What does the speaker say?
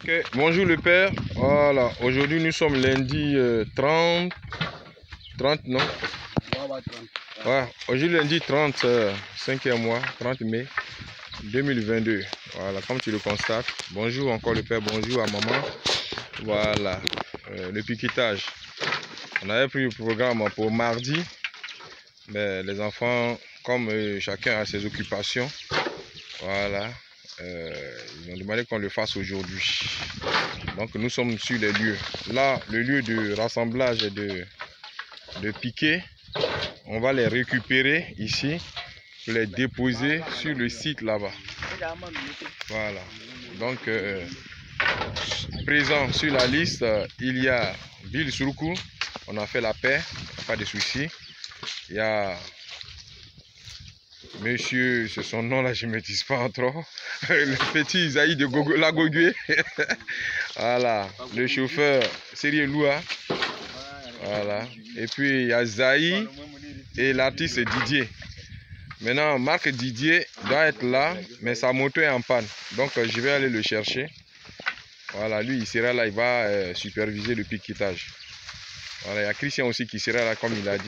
Ok, bonjour le père. Voilà, aujourd'hui nous sommes lundi 30 non? Ouais, aujourd'hui lundi 30, 5e mois, 30 mai 2022. Voilà, comme tu le constates. Bonjour encore le père, bonjour à maman. Voilà, le piquetage. On avait pris le programme pour mardi, mais les enfants, comme chacun a ses occupations, voilà, ils ont demandé qu'on le fasse aujourd'hui. Donc nous sommes sur les lieux. Là, le lieu de rassemblage et de piquet, on va les récupérer ici pour les déposer sur le site là-bas. Voilà. Donc, présent sur la liste, il y a Bill Suruku. On a fait la paix, pas de soucis. Il y a monsieur, c'est son nom là, je ne maîtrise pas trop. Le petit Isaïe de la Gogué. Voilà. Le chauffeur, Sérieux Loua. Voilà. Et puis il y a Zaï et l'artiste Didier. Maintenant, Marc Didier doit être là, mais sa moto est en panne. Donc je vais aller le chercher. Voilà, lui il sera là, il va superviser le piquetage. Voilà, il y a Christian aussi qui sera là comme il a dit.